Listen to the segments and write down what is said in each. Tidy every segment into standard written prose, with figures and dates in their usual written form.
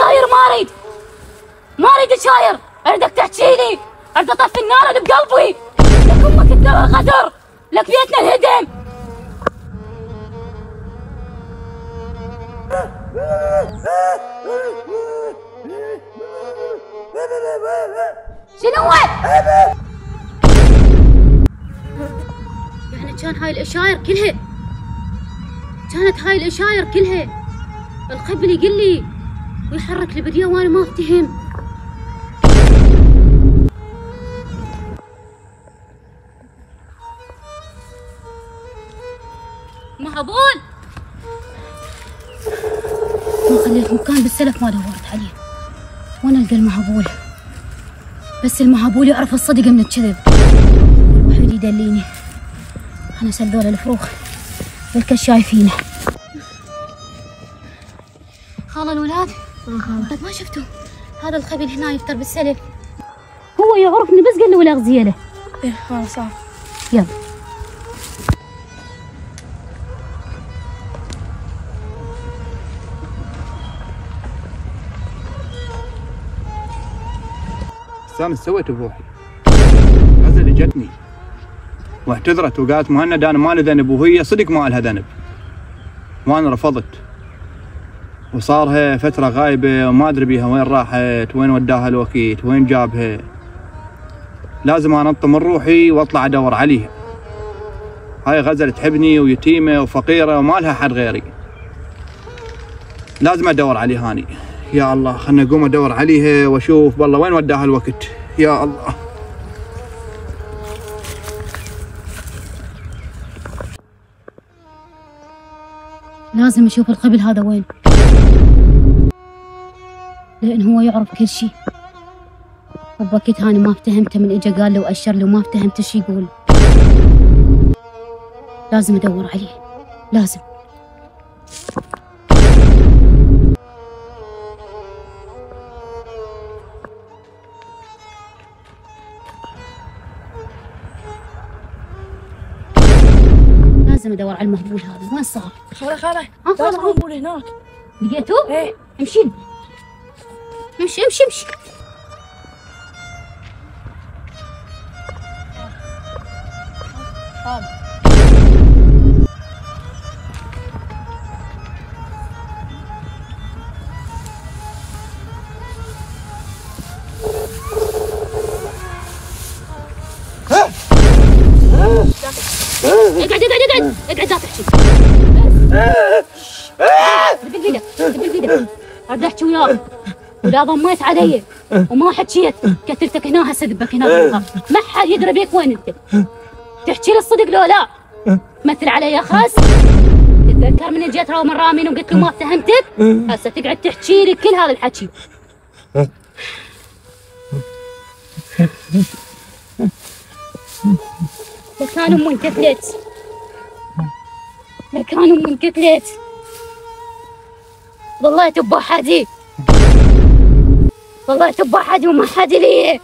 شاير ما اريد شاير، اريدك تحكي لي، اريد اطفي النار اللي بقلبي. لك امك انت غدر، لك بيتنا انهدم. شنو هو؟ يعني كان هاي الاشاير كلها، كانت هاي الاشاير كلها القبل يقول لي ويحرك الفيديو وانا ما افتهم. مهبول ما خليت مكان بالسلف ما دورت عليه، وانا القى المهبول، بس المهبول يعرف الصدق من الكذب، الوحيد يدليني انا سلذول الفروخ بالكل شايفينه. خال الولاد طيب ما شفتوا هذا الخبيل هنا يفطر بالسلف؟ هو يعرفني بس قال له ولا اغزيه له. ايه خلاص يلا. انا سويت بروحي، غزل جتني واعتذرت وقالت مهند انا ما لي ذنب، وهي صدق ما لها ذنب، وانا رفضت، وصارها فتره غايبه وما ادري بيها وين راحت، وين وداها الوكيل، وين جابها. لازم انط من روحي واطلع ادور عليها. هاي غزل تحبني ويتيمه وفقيره وما لها حد غيري، لازم ادور عليها هاني. يا الله خلنا اقوم ادور عليها واشوف بالله وين وداها الوقت. يا الله لازم اشوف القبل هذا وين، لان هو يعرف كل شيء، وبوقت انا ما افتهمته من اجا قال له واشر له وما افتهمت ايش يقول. لازم ادور عليه، لازم. لازم ادور على المهبول هذا، وين صار؟ خله لازم المهبول هناك. لقيتوه؟ ايه امشي امشي امشي امشي. اقعد لا تحكي. دبل بيدك اريد احكي وياك، واذا ضميت علي وما حكيت قتلتك هنا هسه ذبك هنا بالغار، ما حد يدري بيك وين انت. تحكي لي الصدق لو لا؟ مثل علي يا خس. تتذكر من جيت راو من رامين وقلت له ما اتهمتك؟ هسه تقعد تحكي لي كل هذا الحكي. مكان امي انقتلت، مكان امي انقتلت، ضليت بوحدي، ضليت بوحدي وما حد لي.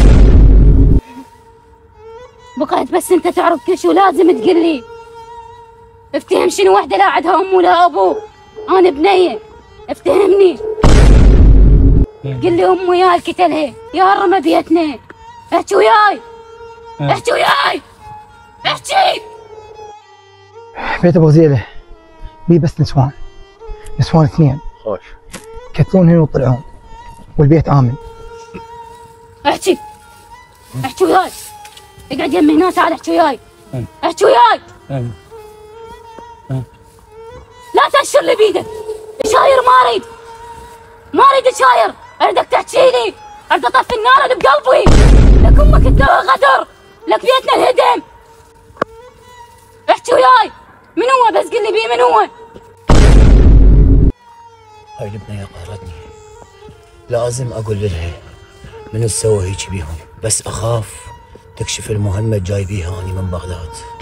بقيت بس انت تعرف كل شيء ولازم تقول لي. افتهم شنو وحده لا عندها ام ولا ابو، انا بنيه، افتهمني. قل لي ام وياي قتلها يا رمى بيتنا. احكي وياي، احكي وياي، احكي. بيت ابو غزيله بيه بس نسوان اثنين خوش يقتلونهن ويطلعون والبيت امن. احكي وياي، اقعد يمي هنا تعال احكي وياي، احكي وياي. لا تأشر لي بيدك، شاير ما اريد شاير، اريدك تحكي لي، اريد اطفي النار اللي بقلبي. لك امك انت غدر، لك بيتنا انهدم. احكي وياي، من هو بس قل لي بيه من هو؟ هاي البنية قهرتني، لازم اقول لها من سوى هيك بيهم، بس اخاف تكشف المهمة جاي بيها اني من بغداد.